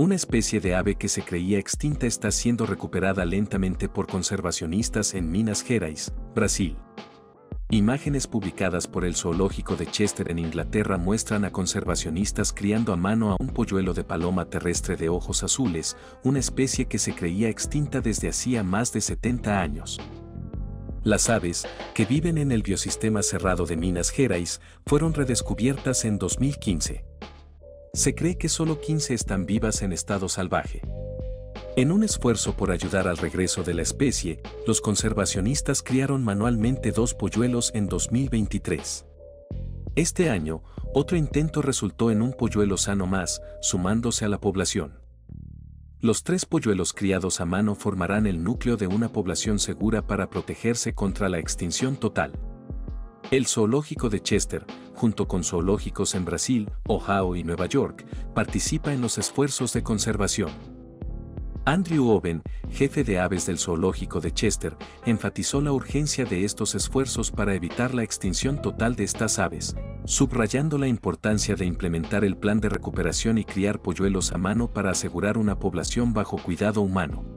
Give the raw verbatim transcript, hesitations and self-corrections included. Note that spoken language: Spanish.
Una especie de ave que se creía extinta está siendo recuperada lentamente por conservacionistas en Minas Gerais, Brasil. Imágenes publicadas por el Zoológico de Chester en Inglaterra muestran a conservacionistas criando a mano a un polluelo de paloma terrestre de ojos azules, una especie que se creía extinta desde hacía más de setenta años. Las aves, que viven en el biosistema cerrado de Minas Gerais, fueron redescubiertas en dos mil quince. Se cree que solo quince están vivas en estado salvaje. En un esfuerzo por ayudar al regreso de la especie, los conservacionistas criaron manualmente dos polluelos en dos mil veintitrés. Este año, otro intento resultó en un polluelo sano más, sumándose a la población. Los tres polluelos criados a mano formarán el núcleo de una población segura para protegerse contra la extinción total. El Zoológico de Chester, junto con zoológicos en Brasil, Ohio y Nueva York, participa en los esfuerzos de conservación. Andrew Owen, jefe de aves del Zoológico de Chester, enfatizó la urgencia de estos esfuerzos para evitar la extinción total de estas aves, subrayando la importancia de implementar el plan de recuperación y criar polluelos a mano para asegurar una población bajo cuidado humano.